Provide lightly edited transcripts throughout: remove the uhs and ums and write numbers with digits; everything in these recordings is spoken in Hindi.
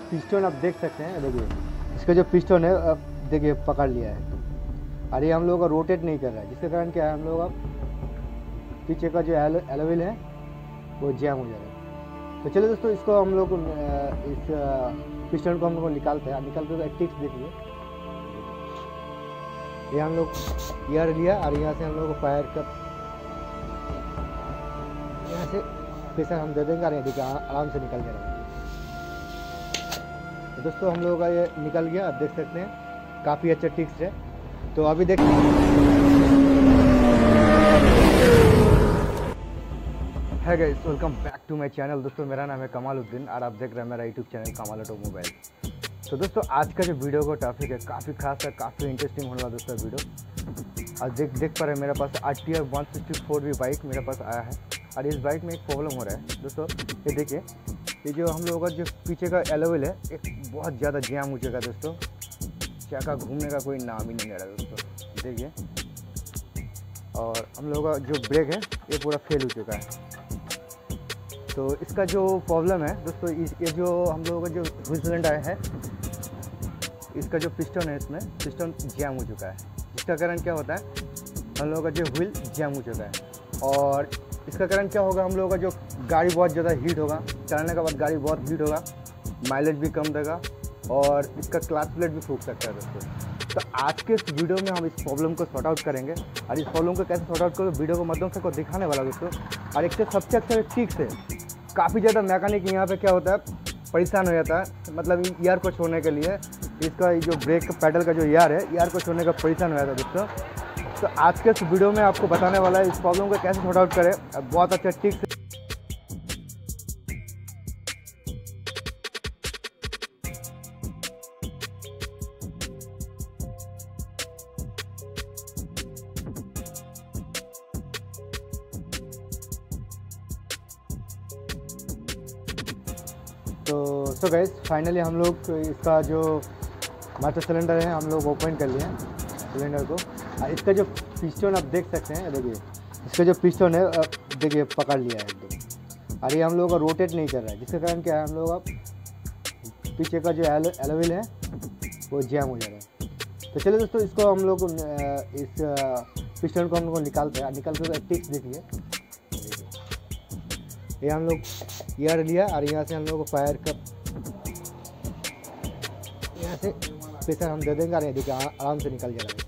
पिस्टन आप देख सकते हैं, देखिए इसका जो पिस्टन है अब देखिए पकड़ लिया है और ये हम लोग का रोटेट नहीं कर रहा है, जिसके कारण क्या है हम लोग का पीछे का जो एलोविल है वो जैम हो जा रहा है। तो चलिए दोस्तों, इसको हम लोग इस पिस्टन को हम लोग निकालते हैं। निकालते हुए एक टिप्स देखिए, ये हम लोग ईयर लिया और यहाँ से हम लोग को फायर का यहाँ से प्रेशर हम दे देंगे और ये देखिए आराम से निकल जाएगा। तो दोस्तों हम लोगों का ये निकल गया, आप देख सकते हैं काफ़ी अच्छा टिप्स है। तो अभी देख है guys, welcome back to my channel. दोस्तों मेरा नाम है कमालुद्दीन और आप देख रहे हैं मेरा यूट्यूब चैनल कमाल ऑटोमोबाइल। तो दोस्तों आज का जो वीडियो का टॉपिक है काफ़ी खास है, काफ़ी इंटरेस्टिंग होने वाला दोस्तों वीडियो। और देख पा रहे हैं मेरे पास RTR 164 भी बाइक मेरे पास आया है और इस बाइक में एक प्रॉब्लम हो रहा है दोस्तों। ये देखिए, ये जो हम लोगों का जो पीछे का एलोविल है एक बहुत ज़्यादा जैम हो चुका है दोस्तों। चक्का घूमने का कोई नाम ही नहीं ले रहा दोस्तों, देखिए। और हम लोगों का जो ब्रेक है ये पूरा फेल हो चुका है। तो इसका जो प्रॉब्लम है दोस्तों, ये जो हम लोगों का जो व्हील सिलेंडर है इसका जो पिस्टन है इसमें पिस्टन जैम हो चुका है, जिसका कारण क्या होता है हम लोगों का जो व्हील जैम हो चुका है। और इसका कारण क्या होगा, हम लोगों का जो गाड़ी बहुत ज़्यादा हीट होगा, चलाने के बाद गाड़ी बहुत हीट होगा, माइलेज भी कम देगा और इसका क्लच प्लेट भी फूक सकता है दोस्तों। तो आज के इस वीडियो में हम इस प्रॉब्लम को सॉर्ट आउट करेंगे और इस प्रॉब्लम को कैसे सॉर्ट आउट करेंगे वीडियो के माध्यम से को दिखाने वाला दोस्तों। और एक से सबसे अच्छा टिप्स है, काफ़ी ज़्यादा मैकेनिक यहाँ पे क्या होता है परेशान हो जाता है, मतलब ईयर को छोड़ने के लिए इसका जो ब्रेक पैडल का जो ईयर है ईयर को छोड़ने का परेशान हो जाता है दोस्तों। तो आज के इस वीडियो में आपको बताने वाला है इस प्रॉब्लम को कैसे सॉर्ट आउट करें, बहुत अच्छा टिप्स। तो गाइस फाइनली हम लोग इसका जो मास्टर सिलेंडर है हम लोग ओपन कर लिए सिलेंडर को। और इसका जो पिस्टन आप देख सकते हैं, देखिए इसका जो पिस्टन है देखिए पकड़ लिया है एकदम और ये हम लोग का रोटेट नहीं कर रहा है, जिसके कारण क्या है हम लोग का पीछे का जो एलोविल है वो जैम हो जा रहा है। तो चलिए दोस्तों, इसको हम लोग इस पिस्टन को हम लोग निकालते हैं। निकालते हुए टिप्स देखिए, ये हम लोग ईयर लिया और यहाँ से हम लोग को फायर का यहाँ से प्रेशर हम दे देंगे और ये देखिए आराम से निकल जाएगा।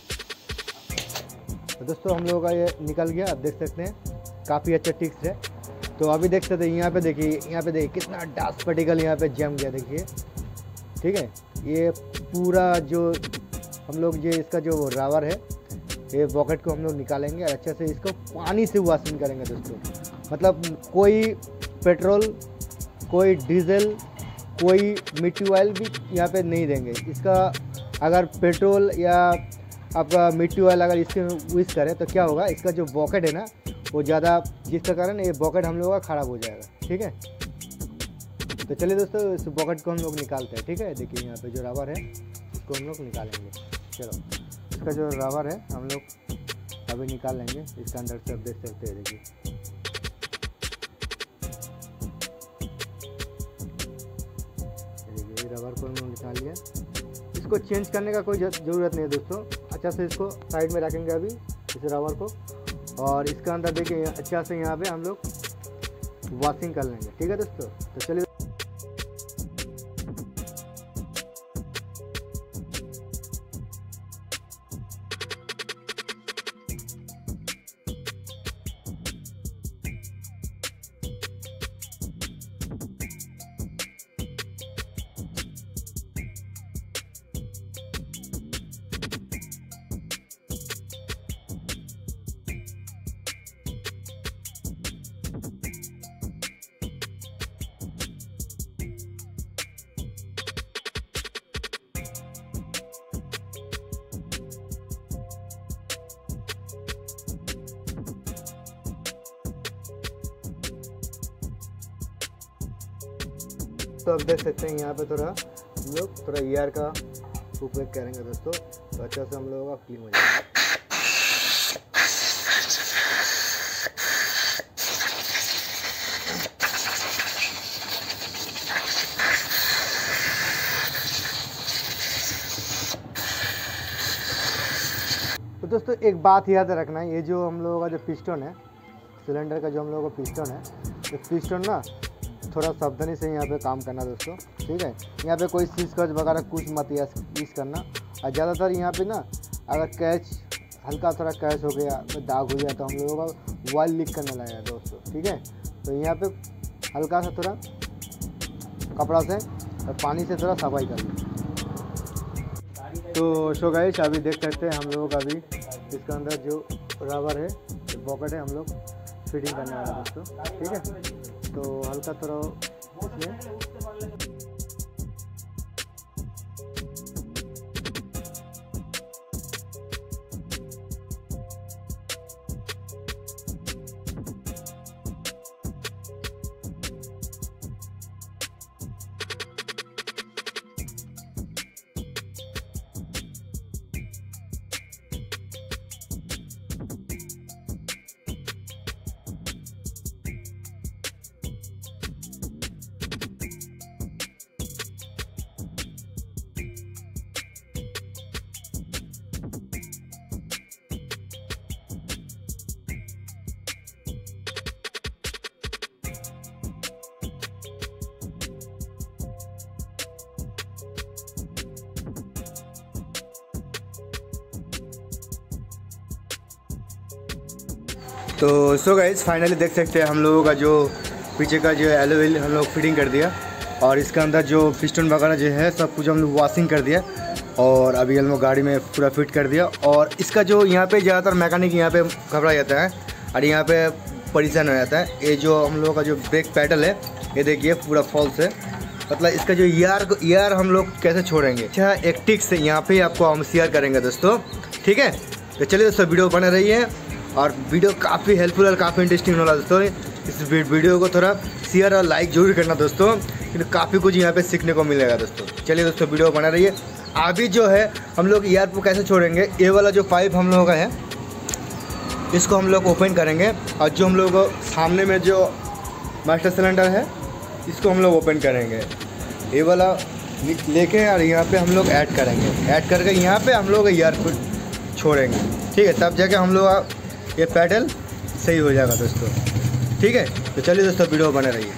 तो दोस्तों हम लोगों का ये निकल गया, आप देख सकते हैं काफ़ी अच्छा टिप्स है। तो अभी देख सकते हैं यहाँ पे देखिए कितना डस्ट पार्टिकल यहाँ पे जम गया, देखिए ठीक है। ये पूरा जो हम लोग ये इसका जो रबर है ये बॉकेट को हम लोग निकालेंगे और अच्छे से इसको पानी से वॉशिंग करेंगे दोस्तों। मतलब कोई पेट्रोल, कोई डीजल, कोई मिट्टी ऑयल भी यहाँ पे नहीं देंगे। इसका अगर पेट्रोल या आपका मिट्टी ऑयल अगर इसके यूज़ करें तो क्या होगा, इसका जो बॉकेट है ना वो ज़्यादा, जिसका कारण ये बॉकेट हम लोगों का ख़राब हो जाएगा, ठीक है। तो चलिए दोस्तों इस बॉकेट को हम लोग निकालते हैं, ठीक है। देखिए यहाँ पे जो रबर है इसको हम लोग निकालेंगे। चलो, इसका जो रबर है हम लोग अभी निकाल लेंगे, इसके अंदर से आप देख सकते हैं। देखिए रबर को हम लोग निकाल लिया। इसको चेंज करने का कोई ज़रूरत नहीं है दोस्तों, अच्छा से इसको साइड में रखेंगे अभी इस रबर को। और इसका अंदर देखिए अच्छा से यहाँ पे हम लोग वॉशिंग कर लेंगे, ठीक है दोस्तों। तो चलिए तो अब देख सकते हैं यहाँ पे थोड़ा हम लोग थोड़ा ईयर का उपयोग करेंगे दोस्तों, तो अच्छा से हम लोगों का क्लीन हो जाएगा। दोस्तों एक बात याद रखना, ये जो हम लोगों का जो पिस्टन है, सिलेंडर का जो हम लोगों का पिस्टन है, ये पिस्टन ना थोड़ा सावधानी से यहाँ पे काम करना दोस्तों, ठीक है। यहाँ पे कोई सीज कर्ज वगैरह कुछ मत यूज़ करना। और ज़्यादातर यहाँ पे ना अगर कैच हल्का थोड़ा कैच हो गया तो दाग हो गया तो हम लोगों का ऑयल लीक करने लगेगा दोस्तों, ठीक है। तो यहाँ पे हल्का सा थोड़ा कपड़ा से और पानी से थोड़ा सफाई कर लो। तो सो गाइस अभी देख सकते हैं हम लोगों का भी इसके अंदर जो रबर है, जो पॉकेट है, हम लोग फिटिंग करने वाले दोस्तों, ठीक है। तो हल्का थोड़ा इसमें तो सो गाइस फाइनली देख सकते हैं हम लोगों का जो पीछे का जो एलो व्हील हम लोग फिटिंग कर दिया और इसके अंदर जो पिस्टन वगैरह जो है सब कुछ हम लोग वॉशिंग कर दिया और अभी हम लोग गाड़ी में पूरा फिट कर दिया। और इसका जो यहाँ पे ज़्यादातर मैकेनिक यहाँ पे घबरा जाता है और यहाँ पे परेशान हो जाता है। ये जो हम लोगों का जो ब्रेक पैडल है ये देखिए पूरा फॉल्स है, मतलब इसका जो ईयर हम लोग कैसे छोड़ेंगे। अच्छा एक टिक से यहाँ पे आपको हम शेयर करेंगे दोस्तों, ठीक है। तो चलिए दोस्तों वीडियो बने रही है और वीडियो काफ़ी हेल्पफुल और काफ़ी इंटरेस्टिंग होने वाला दोस्तों। इस वीडियो को थोड़ा शेयर और लाइक जरूर करना दोस्तों, क्योंकि काफ़ी कुछ यहाँ पे सीखने को मिलेगा दोस्तों। चलिए दोस्तों वीडियो बना रही है। अभी जो है हम लोग ईयर को कैसे छोड़ेंगे, ये वाला जो पाइप हम लोगों का है इसको हम लोग ओपन करेंगे और जो हम लोग सामने में जो मास्टर सिलेंडर है इसको हम लोग ओपन करेंगे, ये वाला लेके और यहाँ पे हम लोग ऐड करेंगे। ऐड करके यहाँ पे हम लोग ईयर को छोड़ेंगे, ठीक है। तब जाके हम लोग ये पैडल सही हो जाएगा दोस्तों, ठीक है। तो चलिए दोस्तों वीडियो बने रहिए।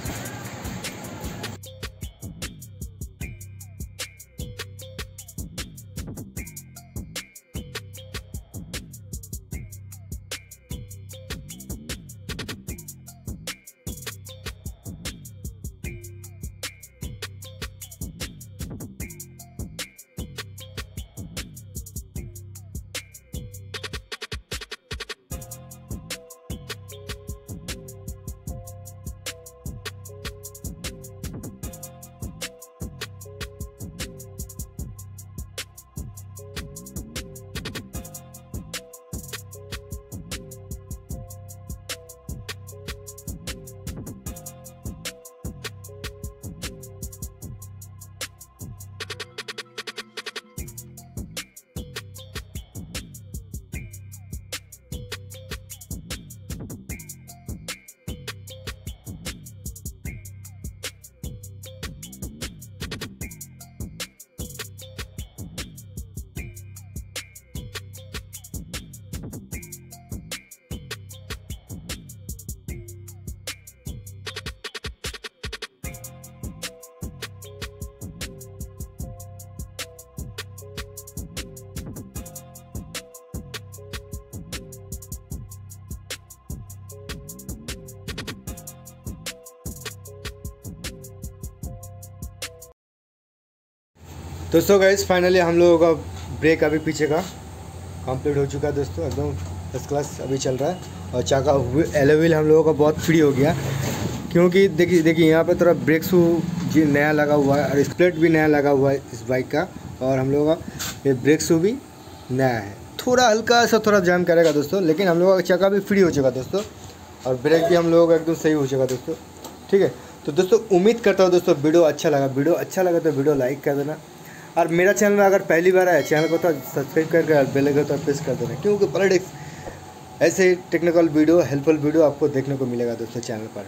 दोस्तों गाइस फाइनली हम लोगों का ब्रेक अभी पीछे का कंप्लीट हो चुका है दोस्तों, एकदम फर्स्ट क्लास अभी चल रहा है। और चाका एलो व्हील हम लोगों का बहुत फ्री हो गया, क्योंकि देखिए यहाँ पे थोड़ा ब्रेक शू जी नया लगा हुआ है और स्प्लिट भी नया लगा हुआ है इस बाइक का, और हम लोगों का ये ब्रेक शू भी नया है। थोड़ा हल्का सा थोड़ा जाम करेगा दोस्तों, लेकिन हम लोगों का चाका भी फ्री हो चुका दोस्तों और ब्रेक भी हम लोगों का एकदम सही हो चुका दोस्तों, ठीक है। तो दोस्तों उम्मीद करता हूँ दोस्तों वीडियो अच्छा लगा तो वीडियो लाइक कर देना, और मेरा चैनल में अगर पहली बार आया चैनल को तो सब्सक्राइब करके बेल आइकन तो प्रेस कर देना, क्योंकि पॉलिटिक्स ऐसे टेक्निकल वीडियो हेल्पफुल वीडियो आपको देखने को मिलेगा दोस्तों चैनल पर।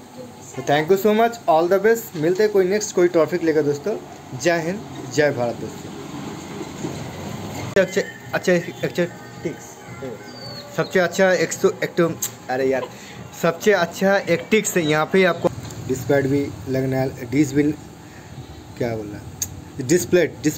तो thank you so much, all the best. मिलते हैं कोई नेक्स्ट कोई टॉपिक लेकर दोस्तों। जय हिंद जय भारत दोस्तों। अच्छा टिप्स। सबसे अच्छा अरे यार, सबसे अच्छा एक्टिक्स यहाँ पे आपको डिस्प्ले भी लगना है, डिस भी क्या बोल रहा है, डिस्प्ले